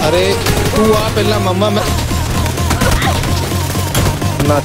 अरे तू आ पहला मम्मा मैं ना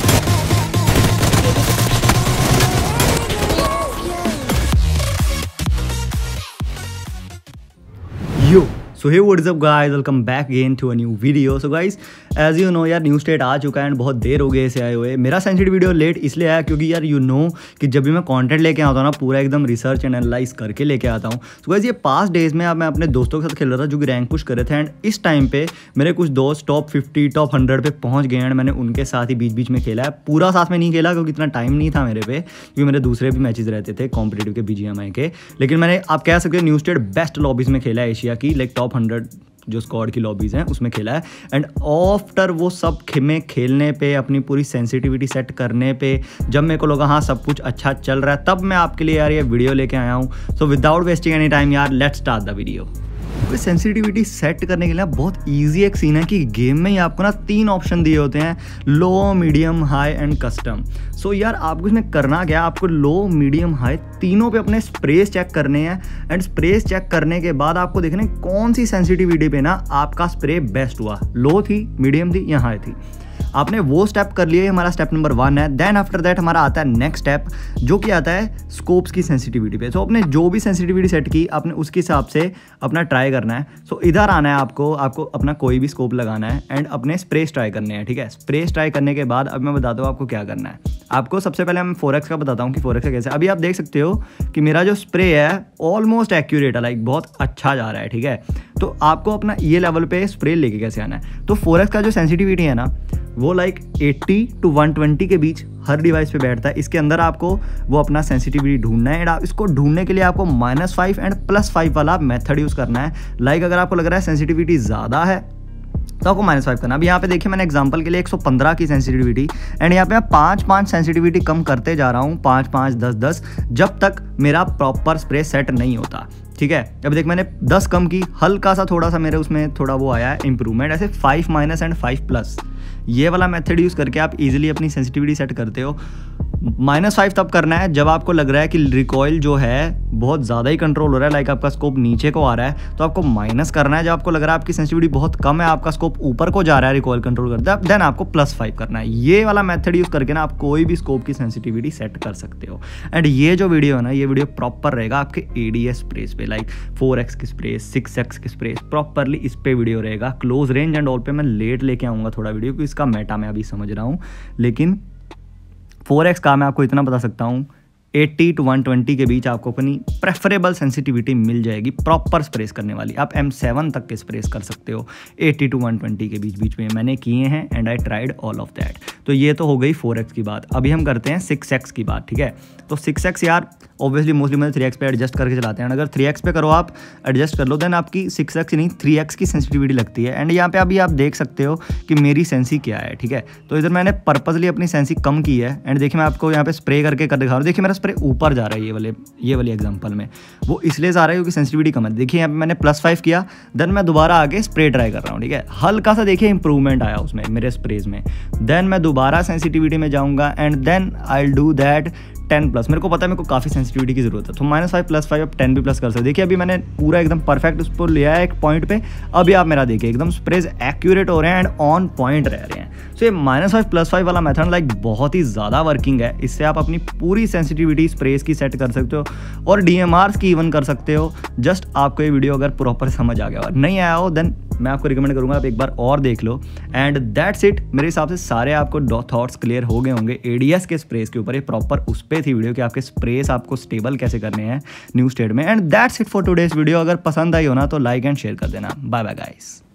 yo so hey what's up guys, welcome back again to a new video. So guys as you know यार, न्यू स्टेट आ चुका है एंड बहुत देर हो गई इसे आए हुए। मेरा सेंसिटिव वीडियो लेट इसलिए आया क्योंकि यार यू नो कि जब भी मैं कंटेंट लेके आता हूँ ना, पूरा एकदम रिसर्च एंड एनालाइज करके लेके आता हूँ। सो गाइस ये पास्ट डेज में अब मैं अपने दोस्तों के साथ खेल रहा था जो कि रैंक पुश कर रहे थे एंड इस टाइम पे मेरे कुछ दोस्त टॉप 50 टॉप 100 पे पहुँच गए एंड मैंने उनके साथ ही बीच बीच में खेला है। पूरा साथ में नहीं खेला क्योंकि इतना टाइम नहीं था मेरे पे, क्योंकि मेरे दूसरे भी मैचेस रहते थे कॉम्पिटेटिव के BGMI के। लेकिन मैंने आप कह सकते हो न्यू स्टेट बेस्ट लॉबीज में खेला है एशिया की, लाइक टॉप 100 जो स्क्वाड की लॉबीज़ हैं उसमें खेला है। एंड आफ्टर वो सब में खेलने पे, अपनी पूरी सेंसिटिविटी सेट करने पे, जब मेरे को लगा हाँ सब कुछ अच्छा चल रहा है, तब मैं आपके लिए यार ये वीडियो लेके आया हूँ। So without wasting any time यार, लेट्स स्टार्ट द वीडियो। तो सेंसिटिविटी सेट करने के लिए बहुत ईजी एक सीन है कि गेम में ही आपको ना 3 ऑप्शन दिए होते हैं, low, medium, high and custom. So यार आपको इसमें करना क्या है, आपको लो, मीडियम, हाई तीनों पे अपने स्प्रेस चेक करने हैं एंड स्प्रेस चेक करने के बाद आपको देखना है कौन सी सेंसिटिविटी पे ना आपका स्प्रे बेस्ट हुआ, लो थी, मीडियम थी या हाई थी। आपने वो स्टेप कर लिया, हमारा स्टेप नंबर 1 है। देन आफ्टर दैट हमारा आता है नेक्स्ट स्टेप जो कि आता है स्कोप्स की सेंसिटिविटी पे। सो आपने जो भी सेंसिटिविटी सेट की आपने उसके हिसाब से अपना ट्राई करना है। सो इधर आना है आपको अपना कोई भी स्कोप लगाना है एंड अपने स्प्रेस ट्राई करने हैं, ठीक है। स्प्रेस ट्राई करने के बाद अब मैं बताता हूँ आपको क्या करना है। आपको सबसे पहले मैं 4x का बताता हूँ कि 4x का कैसे। अभी आप देख सकते हो कि मेरा जो स्प्रे है ऑलमोस्ट एक्यूरेट है, लाइक बहुत अच्छा जा रहा है, ठीक है। तो आपको अपना ये लेवल पे स्प्रे लेके कैसे आना है। तो 4x का जो सेंसिटिविटी है ना वो लाइक 80 to 120 के बीच हर डिवाइस पे बैठता है। इसके अंदर आपको वो अपना सेंसिटिविटी ढूंढना है एंड इसको ढूंढने के लिए आपको -5 एंड +5 वाला मेथड यूज़ करना है। लाइक अगर आपको लग रहा है सेंसिटिविटी ज़्यादा है तो आपको -5 करना। अभी यहाँ पे देखिए मैंने एग्जांपल के लिए 115 की सेंसिटिविटी एंड यहाँ पे मैं 5-5 सेंसिटिविटी कम करते जा रहा हूँ, 5-5, 10-10, जब तक मेरा प्रॉपर स्प्रे सेट नहीं होता, ठीक है। अब देख मैंने 10 कम की, हल्का सा थोड़ा सा मेरे उसमें थोड़ा वो आया है इंप्रूवमेंट। ऐसे 5- एंड 5+, ये वाला मेथड यूज़ करके आप इजीली अपनी सेंसिटिविटी सेट करते हो। -5 तब करना है जब आपको लग रहा है कि रिकॉइल जो है बहुत ज़्यादा ही कंट्रोल हो रहा है, लाइक आपका स्कोप नीचे को आ रहा है तो आपको माइनस करना है। जब आपको लग रहा है आपकी सेंसिटिविटी बहुत कम है, आपका स्कोप ऊपर को जा रहा है रिकॉइल कंट्रोल करता है, देन आपको +5 करना है। ये वाला मेथड यूज़ करके ना आप कोई भी स्कोप की सेंसिटिविटी सेट कर सकते हो। एंड ये जो वीडियो है ना, ये वीडियो प्रॉपर रहेगा आपके ADS स्प्रेस पे, लाइक 4x की स्प्रेस, 6x की स्प्रेस, प्रॉपरली इस पे वीडियो रहेगा। क्लोज रेंज एंड ऑल पे मैं लेट लेके आऊँगा थोड़ा वीडियो, क्योंकि इसका मेटा मैं अभी समझ रहा हूँ। लेकिन 4x का मैं आपको इतना बता सकता हूँ 80 to 120 के बीच आपको अपनी प्रेफरेबल सेंसिटिविटी मिल जाएगी प्रॉपर स्प्रेस करने वाली। आप M7 तक के स्प्रेस कर सकते हो 80 to 120 के बीच में मैंने किए हैं and I tried all of that. तो ये तो हो गई 4x की बात। अभी हम करते हैं 6x की बात, ठीक है। तो 6x यार ऑब्वियसली मोस्टली मैं 3x पे एडजस्ट करके चलाते हैं। अगर 3x पे करो आप एडजस्ट कर लो, देन आपकी 6x नहीं 3x की सेंसिटिविटी लगती है। एंड यहाँ पे अभी आप देख सकते हो कि मेरी सेंसी क्या है, ठीक है। तो इधर मैंने पर्पजली अपनी सेंसी कम की है एंड देखिए मैं आपको यहाँ पे स्प्रे करके कर दिखा रहा हूँ। देखिए मेरा स्प्रे ऊपर जा रहा है, ये वाली एग्जांपल में वो इसलिए जा रहा है क्योंकि सेंसिटिविटी कम है। देखिए यहाँ पे मैंने +5 किया, देन मैं दोबारा आगे स्प्रे ट्राई कर रहा हूँ, ठीक है। हल्का सा देखिए इंप्रूवमेंट आया उसमें मेरे स्प्रेज में। देन मैं दोबारा सेंसिटिविटी में जाऊँगा and then I will do that 10+। मेरे को पता है मेरे को काफ़ी सेंसिटिविटी की जरूरत है, तो -5 +5 अब 10 भी प्लस कर सकते। देखिए अभी मैंने पूरा एकदम परफेक्ट उसको लिया है एक पॉइंट पे। अभी आप मेरा देखिए एकदम स्प्रेज एक्यूरेट हो रहे हैं एंड ऑन पॉइंट रह रहे हैं। सो ये -5 +5 वाला मेथड लाइक बहुत ही ज़्यादा वर्किंग है। इससे आप अपनी पूरी सेंसिटिविटी स्प्रेस की सेट कर सकते हो और DMRs की इवन कर सकते हो। जस्ट आपको ये वीडियो अगर प्रॉपर समझ आ गया और नहीं आया हो, देन मैं आपको रिकमेंड करूंगा आप एक बार और देख लो। And that's it. मेरे हिसाब से सारे आपको थॉट्स क्लियर हो गए होंगे ADS के स्प्रेस के ऊपर। ये प्रॉपर उस पे थी वीडियो कि आपके स्प्रेस आपको स्टेबल कैसे करने हैं न्यू स्टेट में। And that's it for today's video. अगर पसंद आई हो ना तो लाइक एंड शेयर कर देना। Bye bye guys.